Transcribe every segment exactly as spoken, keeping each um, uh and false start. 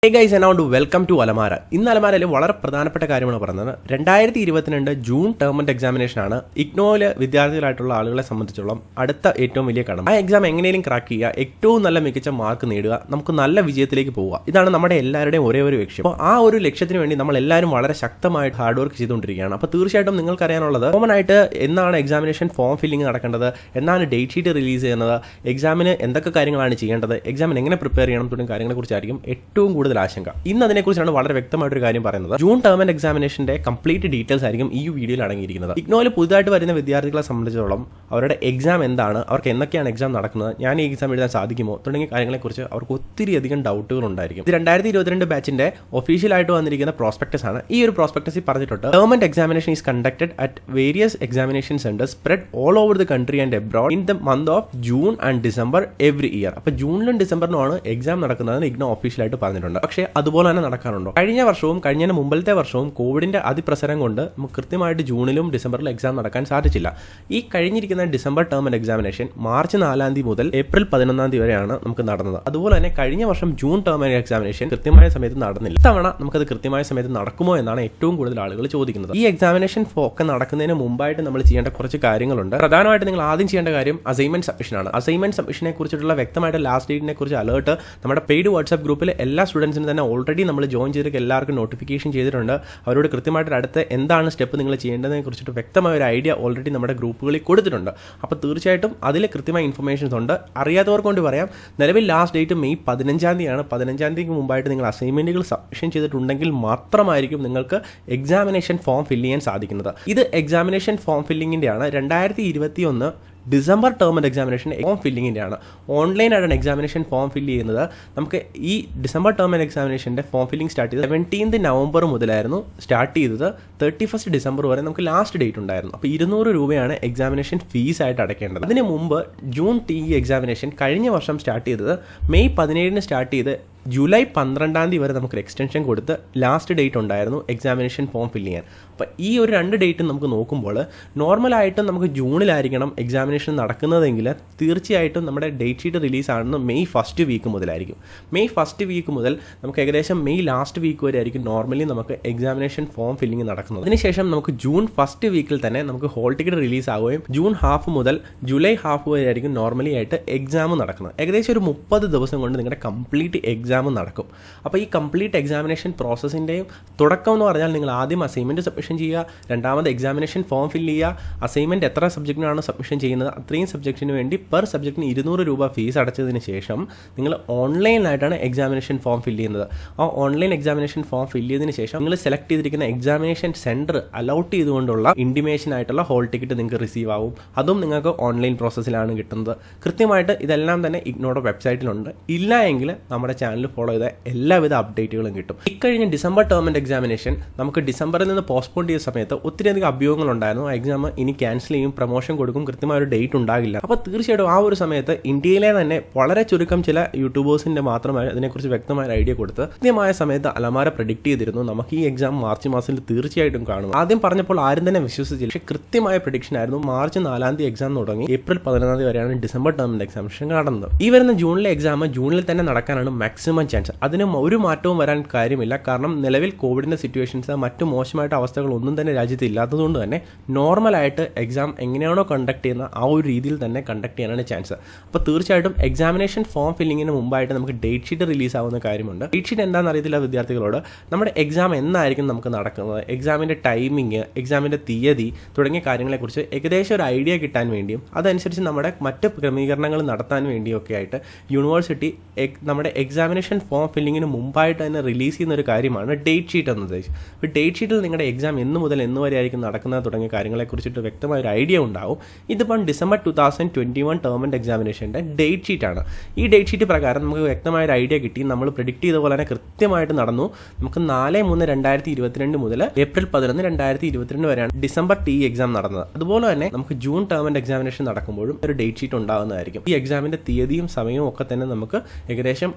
Hey guys, and now to welcome to alamaaraa. ഇന്ന് അലമാരയിൽ വളരെ പ്രധാനപ്പെട്ട കാര്യമാണ് പറയുന്നത്. രണ്ടായിരത്തി ഇരുപത്തിരണ്ട് ജൂൺ ടേം ആൻഡ് എക്സാമിനേഷൻ ആണ് ഇഗ്നോയിലെ വിദ്യാർത്ഥികളായിട്ടുള്ള ആളുകളെ സംബന്ധിച്ചോളം അടുത്ത ഏറ്റവും വലിയ കടമ. ആ എക്സാം എങ്ങനെയും ക്രാക്ക് ചെയ്യുക, ഏറ്റവും നല്ല മികച്ച മാർക്ക് നേടുക, നമുക്ക് നല്ല വിജയത്തിലേക്ക് പോവുക. ഇതാണ് നമ്മുടെ എല്ലാവരുടെയും ഒരേ ഒരു ലക്ഷ്യം. അപ്പോൾ ആ ഒരു ലക്ഷ്യത്തിന് വേണ്ടി നമ്മൾ എല്ലാവരും വളരെ ശക്തമായിട്ട് ഹാർഡ് വർക്ക് ചെയ്തുകൊണ്ടിരിക്കുകയാണ്. അപ്പോൾ തീർച്ചയായിട്ടും നിങ്ങൾക്ക് അറിയാനുള്ളത് കോമൺ ആയിട്ട് എന്നാണ് എക്സാമിനേഷൻ ഫോം ഫില്ലിംഗ് നടക്കേണ്ടത്, എന്നാണ് ഡേറ്റ് ഷീറ്റ് റിലീസ് ചെയ്യുന്നത്, എക്സാമിന് എന്തൊക്കെ കാര്യങ്ങളാണ് ചെയ്യേണ്ടത്, എക്സാമിന് എങ്ങനെ പ്രിപ്പയർ ചെയ്യണം തുടങ്ങിയ കാര്യങ്ങളെക്കുറിച്ചായിരിക്കും ഏറ്റവും കൂടുതൽ ആശങ്ക. ഇന്ന് അതിനെക്കുറിച്ചാണ് വളരെ വ്യക്തമായിട്ടൊരു കാര്യം പറയുന്നത്. ജൂൺ ടേം ആൻഡ് എക്സാമിനേഷന്റെ കംപ്ലീറ്റ് ഡീറ്റെയിൽസ് ആയിരിക്കും ഈ വീഡിയോയിൽ അടങ്ങിയിരിക്കുന്നത്. ഇഗ്നോയിൽ പുതുതായിട്ട് വരുന്ന വിദ്യാർത്ഥികളെ സംബന്ധിച്ചിടത്തോളം അവരുടെ എക്സാം എന്താണ്, അവർക്ക് എന്തൊക്കെയാണ് എക്സാം നടക്കുന്നത്, ഞാൻ ഈ എക്സാം എഴുതാൻ സാധിക്കുമോ തുടങ്ങിയ കാര്യങ്ങളെക്കുറിച്ച് അവർക്ക് ഒത്തിരി അധികം ഡൗട്ടുകൾ ഉണ്ടായിരിക്കും. ഇത് രണ്ടായിരത്തി ഇരുപത്തിരണ്ട് ബാച്ചിന്റെ ഒഫീഷ്യലായിട്ട് വന്നിരിക്കുന്ന പ്രോസ്പെക്ടസ് ആണ്. ഈ ഒരു പ്രോസ്പെക്ടസിൽ പറഞ്ഞിട്ടുണ്ട്, term and examination is conducted at various examination centres spread all over the country and abroad in the month of June and December every year. അപ്പോൾ ജൂണിലും ഡിസംബറിനുമാണ് എക്സാം നടക്കുന്നതെന്ന് ഇഗ്നോ ഒഫീഷ്യലായിട്ട് പറഞ്ഞിട്ടുണ്ട്. പക്ഷേ അതുപോലെ തന്നെ നടക്കാറുണ്ടോ? കഴിഞ്ഞ വർഷവും കഴിഞ്ഞ മുമ്പത്തെ വർഷവും കോവിഡിന്റെ അതിപ്രസരം കൊണ്ട് നമുക്ക് കൃത്യമായിട്ട് ജൂണിലും ഡിസംബറിലും എക്സാം നടക്കാൻ സാധിച്ചില്ല. ഈ കഴിഞ്ഞിരിക്കുന്ന December term and examination March നാലാം തീയതി മുതൽ ഏപ്രിൽ പതിനൊന്നാം തീയതി വരെയാണ് നമുക്ക് നടന്നത്. അതുപോലെ തന്നെ കഴിഞ്ഞ വർഷം ജൂൺ ടേം ആൻഡ് എക്സാമിനേഷൻ കൃത്യമായ സമയത്ത് നടന്നില്ല. ഇത്തവണ നമുക്കത് കൃത്യമായ സമയത്ത് നടക്കുമോ എന്നാണ് ഏറ്റവും കൂടുതൽ ആളുകൾ ചോദിക്കുന്നത്. ഈ എക്സാമിനേഷൻ ഒക്കെ നടക്കുന്നതിന് മുമ്പായിട്ട് നമ്മൾ ചെയ്യേണ്ട കുറച്ച് കാര്യങ്ങളുണ്ട്. പ്രധാനമായിട്ട് നിങ്ങൾ ആദ്യം ചെയ്യേണ്ട കാര്യം അസൈൻമെന്റ് സബ്മിഷൻ ആണ്. അസൈൻമെന്റ് സബ്മിഷനെ കുറിച്ചിട്ടുള്ള വ്യക്തമായിട്ട് ലാസ്റ്റ് ഡേറ്റിനെ കുറിച്ച് അലേർട്ട് നമ്മുടെ പെയ്ഡ് വാട്സ്ആപ്പ് ഗ്രൂപ്പിൽ എല്ലാ സ്റ്റുഡൻസിനും തന്നെ ഓൾറെഡി നമ്മൾ ജോയിൻ ചെയ്തിട്ട് എല്ലാവർക്കും നോട്ടിഫിക്കേഷൻ ചെയ്തിട്ടുണ്ട്. അവരോട് കൃത്യമായിട്ട് അടുത്ത് എന്താണ് സ്റ്റെപ്പ് നിങ്ങൾ ചെയ്യേണ്ടതിനെ കുറിച്ചിട്ട് വ്യക്തമായ ഒരു ഐഡിയ ഓൾറെഡി നമ്മുടെ ഗ്രൂപ്പുകളിൽ കൊടുത്തിട്ടുണ്ട്. അപ്പോൾ തീർച്ചയായിട്ടും അതിൽ കൃത്യമായ ഇൻഫർമേഷൻസ് ഉണ്ട്. അറിയാത്തവർക്ക് കൊണ്ട് പറയാം, നിലവിൽ ലാസ്റ്റ് ഡേറ്റ് മെയ് പതിനഞ്ചാം തീയതിയാണ്. പതിനഞ്ചാം തീയതിക്ക് മുമ്പായിട്ട് നിങ്ങൾ അസൈൻമെന്റുകൾ സബ്മിഷൻ ചെയ്തിട്ടുണ്ടെങ്കിൽ മാത്രമായിരിക്കും നിങ്ങൾക്ക് എക്സാമിനേഷൻ ഫോം ഫില്ല് ചെയ്യാൻ സാധിക്കുന്നത്. ഇത് എക്സാമിനേഷൻ ഫോം ഫില്ലിങ്ങിൻ്റെ ആണ്. രണ്ടായിരത്തി ഇരുപത്തി ഒന്ന് December term and examination form ഫില്ലിങ്ങിൻ്റെ ആണ്. ഓൺലൈനായിട്ടാണ് എക്സാമിനേഷൻ ഫോം ഫില്ല് ചെയ്യുന്നത്. നമുക്ക് ഈ ഡിസംബർ ടേം ആൻഡ് എക്സാമിനേഷൻ്റെ ഫോം ഫില്ലിംഗ് സ്റ്റാർട്ട് ചെയ്തത് സെവൻറ്റീൻത് നവംബർ മുതലായിരുന്നു സ്റ്റാർട്ട് ചെയ്തത്. തേർട്ടി ഫസ്റ്റ് ഡിസംബർ വരെ നമുക്ക് ലാസ്റ്റ് ഡേറ്റ് ഉണ്ടായിരുന്നു. അപ്പോൾ ഇരുന്നൂറ് രൂപയാണ് എക്സാമിനേഷൻ ഫീസ് ആയിട്ട് അടയ്ക്കേണ്ടത്. അതിന് മുമ്പ് ജൂൺ ടി എക്സാമിനേഷൻ കഴിഞ്ഞ വർഷം സ്റ്റാർട്ട് ചെയ്തത് മെയ് പതിനേഴിന് സ്റ്റാർട്ട് ചെയ്ത് ജൂലൈ പന്ത്രണ്ടാം തീയതി വരെ നമുക്കൊരു എക്സ്റ്റൻഷൻ കൊടുത്ത് ലാസ്റ്റ് ഡേറ്റ് ഉണ്ടായിരുന്നു എക്സാമിനേഷൻ ഫോം ഫില്ല് ചെയ്യാൻ. അപ്പോൾ ഈ ഒരു രണ്ട് ഡേറ്റും നമുക്ക് നോക്കുമ്പോൾ നോർമലായിട്ടും നമുക്ക് ജൂണിലായിരിക്കണം എക്സാമിനേഷൻ നടക്കുന്നതെങ്കിൽ തീർച്ചയായിട്ടും നമ്മുടെ ഡേറ്റ് ഷീറ്റ് റിലീസ് ആണെന്ന് മെയ് ഫസ്റ്റ് വീക്ക് മുതലായിരിക്കും. മെയ് ഫസ്റ്റ് വീക്ക് മുതൽ നമുക്ക് ഏകദേശം മെയ് ലാസ്റ്റ് വീക്ക് വരെ ആയിരിക്കും നോർമലി നമുക്ക് എക്സാമിനേഷൻ ഫോം ഫില്ലിംഗ് നടക്കുന്നത്. അതിനുശേഷം നമുക്ക് ജൂൺ ഫസ്റ്റ് വീക്കിൽ തന്നെ നമുക്ക് ഹോൾ ടിക്കറ്റ് റിലീസ് ആവുകയും ജൂൺ ഹാഫ് മുതൽ ജൂലൈ ഹാഫ് വരെ ആയിരിക്കും നോർമലി ആയിട്ട് എക്സാം നടക്കുന്നത്. ഏകദേശം ഒരു മുപ്പത് ദിവസം കൊണ്ട് നിങ്ങളുടെ കംപ്ലീറ്റ് എക്സാം നടക്കും. അപ്പോൾ ഈ കംപ്ലീറ്റ് എക്സാമിനേഷൻ പ്രോസസ്സിൻ്റെയും തുടക്കം എന്ന് പറഞ്ഞാൽ നിങ്ങൾ ആദ്യം അസൈൻമെൻറ്റ് സബ്മിഷൻ ചെയ്യുക, രണ്ടാമത് എക്സാമിനേഷൻ ഫോം ഫില്ല് ചെയ്യുക, അസൈൻമെൻറ്റ് എത്ര സബ്ജക്റ്റിനാണ് സബ്മിഷൻ ചെയ്യുന്നത് അത്രയും സബ്ജക്റ്റിന് വേണ്ടി പെർ സബ്ജക്റ്റിന് ഇരുന്നൂറ് രൂപ ഫീസ് അടച്ചതിന് ശേഷം നിങ്ങൾ ഓൺലൈനായിട്ടാണ് എക്സാമിനേഷൻ ഫോം ഫില്ല് ചെയ്യുന്നത്. ആ ഓൺലൈൻ എക്സാമിനേഷൻ ഫോം ഫില്ല് ചെയ്തതിന് ശേഷം നിങ്ങൾ സെലക്ട് ചെയ്തിരിക്കുന്ന എക്സാമിനേഷൻ സെൻറ്റർ അലൗട്ട് ചെയ്തുകൊണ്ടുള്ള ഇൻറ്റിമേഷൻ ആയിട്ടുള്ള ഹോൾ ടിക്കറ്റ് നിങ്ങൾക്ക് റിസീവ് ആവും. അതും നിങ്ങൾക്ക് ഓൺലൈൻ പ്രോസസ്സിലാണ് കിട്ടുന്നത്. കൃത്യമായിട്ട് ഇതെല്ലാം തന്നെ ഇഗ്നോയുടെ വെബ്സൈറ്റിലുണ്ട്. ഇല്ല എങ്കിൽ നമ്മുടെ ചാനൽ ഫോളോ ചെയ്ത എല്ലാവിധ അപ്ഡേറ്റുകളും കിട്ടും. ഇക്കഴിഞ്ഞ ഡിസംബർ ടേം ആൻഡ് എക്സാമിനേഷൻ നമുക്ക് ഡിസംബറിൽ നിന്ന് പോസ്റ്റ്പോൺ ചെയ്ത സമയത്ത് ഒത്തിരിയധികം അഭ്യൂഹങ്ങളുണ്ടായിരുന്നു. ആ എക്സാം ഇനി ക്യാൻസൽ ചെയ്യും, പ്രൊമോഷൻ കൊടുക്കും, കൃത്യമായ ഒരു ഡേറ്റ് ഉണ്ടാകില്ല. അപ്പോൾ തീർച്ചയായിട്ടും ആ ഒരു സമയത്ത് ഇന്ത്യയിലെ തന്നെ വളരെ ചുരുക്കം ചില യൂട്യൂബേഴ്സിന്റെ മാത്രമായി അതിനെക്കുറിച്ച് വ്യക്തമായ ഐഡിയ കൊടുത്ത് കൃത്യമായ സമയത്ത് അലമാര പ്രെഡിക്റ്റ് ചെയ്തിരുന്നു നമുക്ക് ഈ എക്സാം മാർച്ച് മാസത്തിൽ തീർച്ചയായിട്ടും കാണും. ആദ്യം പറഞ്ഞപ്പോൾ ആരും തന്നെ വിശ്വസിച്ചില്ല. പക്ഷേ കൃത്യമായ പ്രഡിക്ഷൻ ആയിരുന്നു. മാർച്ച് നാലാം തീയതി എക്സാം തുടങ്ങി ഏപ്രിൽ പതിനൊന്നാം തീയതി വരെയാണ് ഡിസംബർ ടേം ആൻഡ് എക്സാമിനേഷൻ നടന്നത്. ഈ വരുന്ന ജൂണിലെ എക്സാം ജൂണിൽ തന്നെ നടക്കാനാണ് മാക്സിമം ചാൻസ്. അതിന് ഒരു മാറ്റവും വരാൻ കാര്യമില്ല. കാരണം നിലവിൽ കോവിഡിന്റെ സിറ്റുവേഷൻസ് മറ്റു മോശമായിട്ട് അവസ്ഥകൾ ഒന്നും തന്നെ രാജ്യത്ത് ഇല്ലാത്തതുകൊണ്ട് തന്നെ നോർമലായിട്ട് എക്സാം എങ്ങനെയാണോ കണ്ടക്ട് ചെയ്യുന്ന ആ ഒരു രീതിയിൽ തന്നെ കണ്ടക്ട് ചെയ്യാനാണ് ചാൻസ്. അപ്പോൾ തീർച്ചയായിട്ടും എക്സാമിനേഷൻ ഫോം ഫില്ലിങ്ങിന് മുമ്പായിട്ട് നമുക്ക് ഡേറ്റ് ഷീറ്റ് റിലീസ് ആവുന്ന കാര്യമുണ്ട്. ഡേറ്റ് ഷീറ്റ് എന്താണെന്ന് അറിയത്തില്ല വിദ്യാർത്ഥികളോട്. നമ്മുടെ എക്സാം എന്നായിരിക്കും നമുക്ക് നടക്കുന്നത്, എക്സാമിൻ്റെ ടൈമിങ്, എക്സാമിൻ്റെ തീയതി തുടങ്ങിയ കാര്യങ്ങളെക്കുറിച്ച് ഏകദേശം ഒരു ഐഡിയ കിട്ടാൻ വേണ്ടിയും അതനുസരിച്ച് നമ്മുടെ മറ്റ് ക്രമീകരണങ്ങൾ നടത്താൻ വേണ്ടിയും ഒക്കെ ആയിട്ട് യൂണിവേഴ്സിറ്റി നമ്മുടെ എക്സാമിനേഷൻ ഫോം ഫില്ലിങ്ങിന് മുമ്പായിട്ട് തന്നെ റിലീസ് ചെയ്യുന്ന ഒരു കാര്യമാണ് ഡേറ്റ് ഷീറ്റ് എന്നത്. അപ്പോൾ ഡേറ്റ് ഷീറ്റിൽ നിങ്ങളുടെ എക്സാം എന്ന് മുതൽ എന്ന് വരെ ആയിരിക്കും നടക്കുന്നത് തുടങ്ങിയ കാര്യങ്ങളെക്കുറിച്ചിട്ട് വ്യക്തമായ ഒരു ഐഡിയ ഉണ്ടാവും. ഇതിപ്പം December two thousand twenty one term and എക്സാമിനേഷൻ്റെ ഡേറ്റ് ഷീറ്റാണ്. ഈ ഡേറ്റ് ഷീറ്റ് പ്രകാരം നമുക്ക് വ്യക്തമായ ഒരു ഐഡിയ കിട്ടി. നമ്മൾ പ്രിഡിക്റ്റ് ചെയ്ത പോലെ തന്നെ കൃത്യമായിട്ട് നടന്നു. നമുക്ക് നാല് മൂന്ന് രണ്ടായിരത്തി ഇരുപത്തിരണ്ട് മുതൽ ഏപ്രിൽ പതിനൊന്ന് രണ്ടായിരത്തി ഇരുപത്തിരണ്ട് വരെയാണ് ഡിസംബർ ടി എക്സാം നടന്നത്. അതുപോലെ തന്നെ നമുക്ക് ജൂൺ ടേം ആൻഡ് എക്സാമിനേഷൻ നടക്കുമ്പോഴും ഒരു ഡേറ്റ് ഷീറ്റ് ഉണ്ടാകുന്നതായിരിക്കും. ഈ എക്സാമിൻ്റെ തീയതിയും സമയവും ഒക്കെ തന്നെ നമുക്ക് ഏകദേശം അനുമാനിക്കാൻ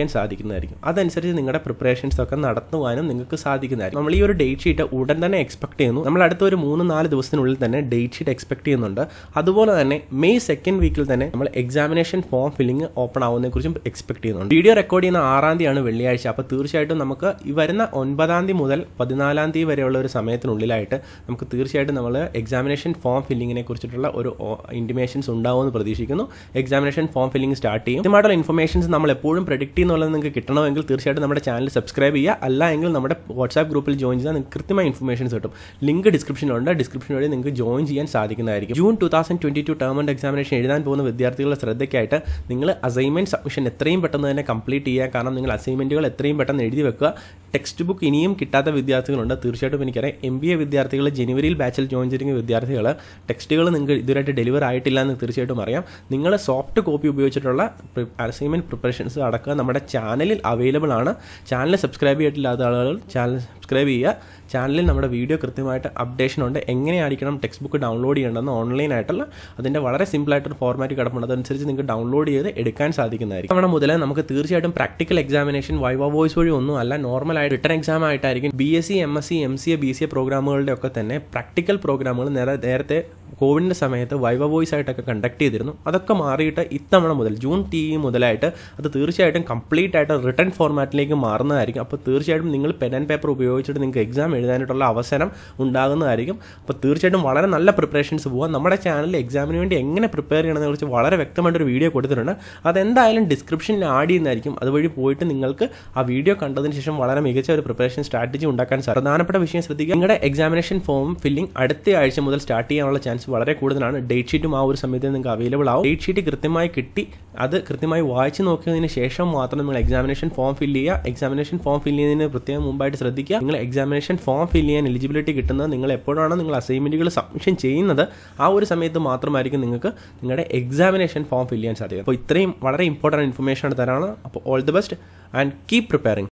വായിക്കാൻ സാധിക്കുന്നതായിരിക്കും. അതനുസരിച്ച് നിങ്ങളുടെ പ്രിപ്പറേഷൻസ് ഒക്കെ നടത്തുവാനും നിങ്ങൾക്ക് സാധിക്കുന്നതായിരിക്കും. നമ്മൾ ഈ ഒരു ഡേറ്റ് ഷീറ്റ് ഉടൻ തന്നെ എക്സ്പെക്ട് ചെയ്യുന്നു. നമ്മൾ അടുത്ത ഒരു മൂന്ന് നാല് ദിവസത്തിനുള്ളിൽ തന്നെ ഡേറ്റ് ഷീറ്റ് എക്സ്പെക്ട് ചെയ്യുന്നുണ്ട്. അതുപോലെ തന്നെ മെയ് സെക്കൻഡ് വീക്കിൽ തന്നെ നമ്മൾ എക്സാമിനേഷൻ ഫോം ഫില്ലിംഗ് ഓപ്പൺ ആവുന്നതിനെക്കുറിച്ചും എക്സ്പെക്ട് ചെയ്യുന്നുണ്ട്. വീഡിയോ റെക്കോർഡ് ചെയ്യുന്ന ആറാം തീയതിയാണ് വെള്ളിയാഴ്ച. അപ്പോൾ തീർച്ചയായിട്ടും നമുക്ക് ഈ വരുന്ന ഒൻപതാം തീയതി മുതൽ പതിനാലാം തീയതി വരെയുള്ള ഒരു സമയത്തിനുള്ളിലായിട്ട് നമുക്ക് തീർച്ചയായിട്ടും നമ്മൾ എക്സാമിനേഷൻ ഫോം ഫില്ലിങ്ങിനെ കുറിച്ചിട്ടുള്ള ഒരു ഇൻറ്റിമേഷൻസ് ഉണ്ടാവുമെന്ന് പ്രതീക്ഷിക്കുന്നു. എക്സാമിനേഷൻ ഫോം ഫില്ലിംഗ് സ്റ്റാർട്ട് ചെയ്യും. ഇതുമായിട്ടുള്ള ഇൻഫർമേഷൻസ് നമ്മൾ എപ്പോഴും പ്രഡിക്റ്റ് ചെയ്യുന്നുള്ളത് നിങ്ങൾക്ക് കിട്ടണമെങ്കിൽ തീർച്ചയായിട്ടും നമ്മുടെ ചാനൽ സബ്സ്ക്രൈബ് ചെയ്യുക. അല്ല എങ്കിൽ നമ്മുടെ വാട്സാപ്പ് ഗ്രൂപ്പിൽ ജോയിൻ ചെയ്താൽ നിങ്ങൾക്ക് കൃത്യമായ ഇൻഫർമേഷൻസ് കിട്ടും. ലിങ്ക് ഡിസ്ക്രിപ്ഷനിലുണ്ട്. ഡിസ്ക്രിപ്ഷൻ വഴി നിങ്ങൾക്ക് ജോയിൻ ചെയ്യാൻ സാധിക്കുന്നതായിരിക്കും. June two thousand twenty two term and examination എഴുതാൻ പോകുന്ന വിദ്യാർത്ഥികളുടെ ശ്രദ്ധയ്ക്കായിട്ട് നിങ്ങൾ അസൈൻമെന്റ് സബ്മിഷൻ എത്രയും പെട്ടെന്ന് തന്നെ കംപ്ലീറ്റ് ചെയ്യുക. കാരണം നിങ്ങൾ അസൈൻമെന്റുകൾ എത്രയും പെട്ടെന്ന് എഴുതി വെക്കുക. ടെക്സ്റ്റ് ബുക്ക് ഇനിയും കിട്ടാത്ത വിദ്യാർത്ഥികളുണ്ട്. തീർച്ചയായിട്ടും എനിക്കറിയാം എം ബി എ വിദ്യാർത്ഥികൾ ജനുവരിയിൽ ബാച്ചിൽ ജോയിൻ ചെയ്തിരിക്കുന്ന വിദ്യാർത്ഥികൾ ടെക്സ്റ്റുകൾ നിങ്ങൾക്ക് ഇതുവരെയായിട്ട് ഡെലിവർ ആയിട്ടില്ല എന്ന് തീർച്ചയായിട്ടും അറിയാം. നിങ്ങൾ സോഫ്റ്റ് കോപ്പി ഉപയോഗിച്ചിട്ടുള്ള അസൈൻമെന്റ് പ്രിപ്പറേഷൻസ് അടക്കം നമ്മുടെ ചാനലിൽ അവൈലബിൾ ആണ്. ചാനൽ സബ്സ്ക്രൈബ് ചെയ്തിട്ടില്ലാത്ത ആളുകൾ ചാനൽ സബ്സ്ക്രൈബ് ചെയ്യുക. ചാനലിൽ നമ്മുടെ വീഡിയോ കൃത്യമായിട്ട് അപ്ഡേഷൻ ഉണ്ട്. എങ്ങനെയായിരിക്കണം ടെക്സ്റ്റ് ബുക്ക് ഡൗൺലോഡ് ചെയ്യേണ്ടതെന്ന് ഓൺലൈനായിട്ടുള്ള അതിൻ്റെ വളരെ സിമ്പിളായിട്ടൊരു ഫോർമാറ്റ് കിടപ്പുണ്ട്. അതനുസരിച്ച് നിങ്ങൾക്ക് ഡൗൺലോഡ് ചെയ്ത് എടുക്കാൻ സാധിക്കുന്നതായിരിക്കും. തവണ മുതൽ നമുക്ക് തീർച്ചയായിട്ടും പ്രാക്ടിക്കൽ എക്സാമിനേഷൻ വൈവ വോയിസ് വഴി ഒന്നും അല്ല, നോർമലായിട്ട് റിട്ടൺ എക്സാം ആയിട്ടായിരിക്കും. B S C M S C M C A B C A പ്രോഗ്രാമുകളുടെ ഒക്കെ തന്നെ പ്രാക്ടിക്കൽ പ്രോഗ്രാമുകൾ നേരത്തെ കോവിഡിൻ്റെ സമയത്ത് വൈവ വോയിസ് ആയിട്ടൊക്കെ കണ്ടക്ട് ചെയ്തിരുന്നു. അതൊക്കെ മാറിയിട്ട് ഇത്തവണ മുതൽ ജൂൺ ടി മുതലായിട്ട് അത് തീർച്ചയായിട്ടും കംപ്ലീറ്റ് ആയിട്ട് റിട്ടൺ ഫോർമാറ്റിലേക്ക് മാറുന്നതായിരിക്കും. അപ്പോൾ തീർച്ചയായിട്ടും നിങ്ങൾ പെൻ ആൻഡ് പേപ്പർ ഉപയോഗിച്ചിട്ട് നിങ്ങൾക്ക് എക്സാം എഴുതാനായിട്ടുള്ള അവസരം ഉണ്ടാകുന്നതായിരിക്കും. അപ്പോൾ തീർച്ചയായിട്ടും വളരെ നല്ല പ്രിപ്പറേഷൻസ് പോകാം. നമ്മുടെ ചാനലിൽ എക്സാമിന് വേണ്ടി എങ്ങനെ പ്രിപ്പയർ ചെയ്യണമെന്നതിനെ കുറിച്ച് വളരെ വ്യക്തമായിട്ടൊരു വീഡിയോ കൊടുത്തിട്ടുണ്ട്. അതെന്തായാലും ഡിസ്ക്രിപ്ഷനിൽ ആഡ് ചെയ്യുന്നതായിരിക്കും. അതുവഴി പോയിട്ട് നിങ്ങൾക്ക് ആ വീഡിയോ കണ്ടതിന് ശേഷം വളരെ മികച്ച ഒരു പ്രിപ്പറേഷൻ സ്ട്രാറ്റജി ഉണ്ടാക്കാൻ സാധിക്കും. പ്രധാനപ്പെട്ട വിഷയം ശ്രദ്ധിക്കുക. നിങ്ങളുടെ എക്സാമിനേഷൻ ഫോം ഫില്ലിംഗ് അടുത്ത ആഴ്ച മുതൽ സ്റ്റാർട്ട് ചെയ്യാനുള്ള ചാൻസ് വളരെ കൂടുതലാണ്. ഡേറ്റ് ഷീറ്റും ആ ഒരു സമയത്ത് നിങ്ങൾക്ക് അവൈലബിൾ ആവും. ഡേറ്റ് ഷീറ്റ് കൃത്യമായി കിട്ടി അത് കൃത്യമായി വായിച്ച് നോക്കിയതിന് ശേഷം മാത്രം നിങ്ങൾ എക്സാമിനേഷൻ ഫോം ഫില്ല് ചെയ്യുക. എക്സാമിനേഷൻ ഫോം ഫില്ല് ചെയ്യുന്നതിന് പ്രത്യേകം മുമ്പായിട്ട് ശ്രദ്ധിക്കുക. നിങ്ങൾ എക്സാമിനേഷൻ ഫോം ഫില്ല് ചെയ്യാൻ എലിജിബിലിറ്റി കിട്ടുന്നത് നിങ്ങൾ എപ്പോഴാണ് നിങ്ങൾ അസൈൻമെന്റുകൾ സബ്മിഷൻ ചെയ്യുന്നത് ആ ഒരു സമയത്ത് മാത്രമായിരിക്കും നിങ്ങൾക്ക് നിങ്ങളുടെ എക്സാമിനേഷൻ ഫോം ഫില്ല് ചെയ്യാൻ സാധിക്കുക. അപ്പോൾ ഇത്രയും വളരെ ഇമ്പോർട്ടൻറ്റ് ഇൻഫർമേഷൻ ആണ് തരാണ്. അപ്പോൾ all the best and keep preparing.